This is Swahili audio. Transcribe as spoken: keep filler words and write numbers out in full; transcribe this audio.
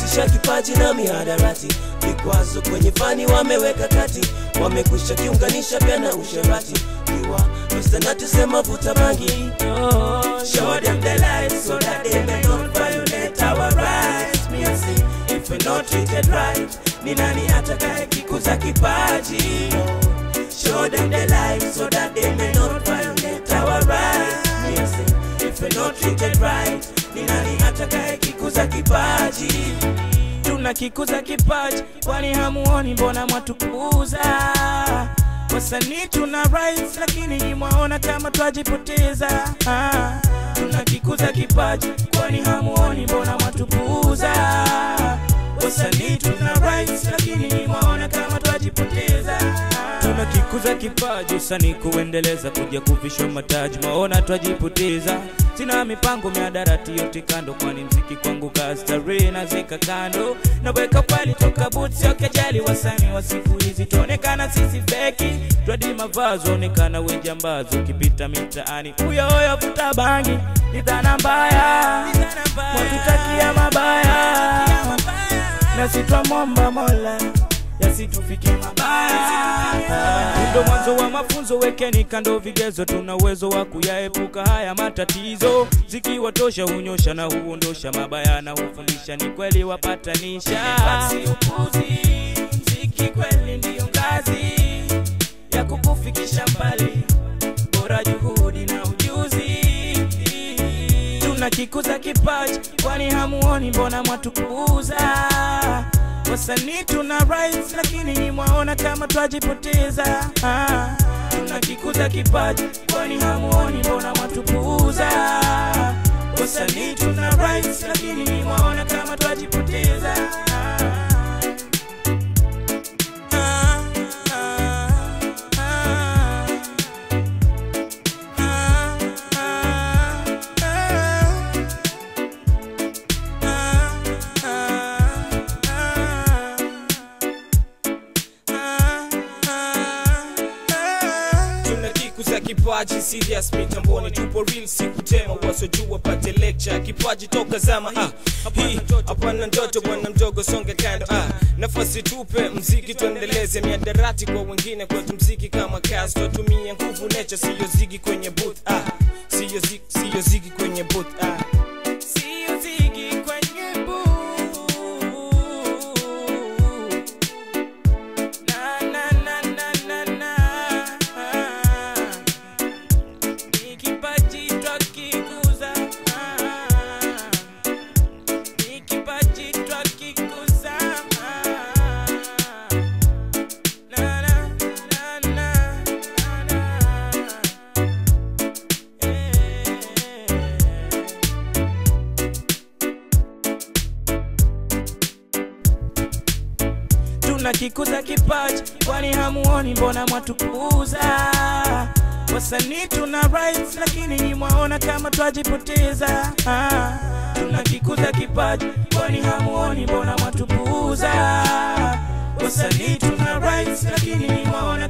kufikisha kipaji na mihadarati. Vikwazo kwenye fani wameweka kati, wamekwisha kiunganisha pia na usherati. Kiwa Mister tusema vuta bangi, oh, show them the light so that they may not violate our rights. Me I say, if we're not treated right, ni nani atakaye kikuza kipaji? Oh, show them the light so that they may not violate our rights. Me I say, if we're not treated right, ni nani atakaye kikuza kipaji? Tuna kikuza kipaji, kwani hamuoni mbona mwatukuza? Wasanii tuna rights lakini mwaona kama twajipoteza. ah, Tuna kikuza kipaji, kwani hamuoni mbona mwatukuza? Wasanii tuna rights lakini mwaona kama twajipoteza. ah, Tuna kikuza kipaji, usanii kuendeleza, kuja kuvishwa mataji, mwaona twajipoteza. Sina mipango miadarati yote kando, kwani mziki kwangu kazi starehe na zeka kando. Na weka pali toka boots ya kejali, wasanii wa siku hizi tuonekana sisi feki. Twadi mavazo onekana wejambazo, kipita mitaani uyo uyo vuta bangi. Ni dhana mbaya, mwatutakia mabaya, na sitwa momba mola yasitufike mabaya. Ndo mwanzo wa mafunzo, wekeni kando vigezo, tuna uwezo wa kuyaepuka haya matatizo. Zikiwa tosha hunyosha na huondosha mabaya, na hufundisha ni kweli wapatanisha. Basi upuzi, mziki kweli ndiyo ngazi ya kukufikisha mbali, bora juhudi na ujuzi. Tuna kikuza kipaji, kwani hamuoni mbona mwatukuza? Wasanii tuna rights lakini ni mwaona kama twajipoteza. ah, Tuna kikuza kipaji, kwani hamuoni mbona mwatukuza? Wasanii tuna rights lakini ni mwaona kama twajipoteza. ah. Kuza kipaji serious mitamboni, tupo real siku tema, wasojua pate lecture. Kipaji toka zama, ah, hii hapana ndoto, bwana mdogo songe kando. ah, Nafasi tupe mziki tuendeleze, miadarati kwa wengine, kwetu mziki kama kazi. Tutumia nguvu nature, siyo zigi kwenye booth. ah, Siyo zigi, siyo zigi kwenye booth. ah. Siyo zigi kwenye booth. Tuna kikuza kipaji, kwani hamuoni mbona mwatukuza? Wasanii tuna rights lakini ni mwaona kama twajipoteza. ah, Tuna kikuza kipaji, kwani hamuoni mbona mwatukuza? Wasanii tuna rights lakini ni mwaona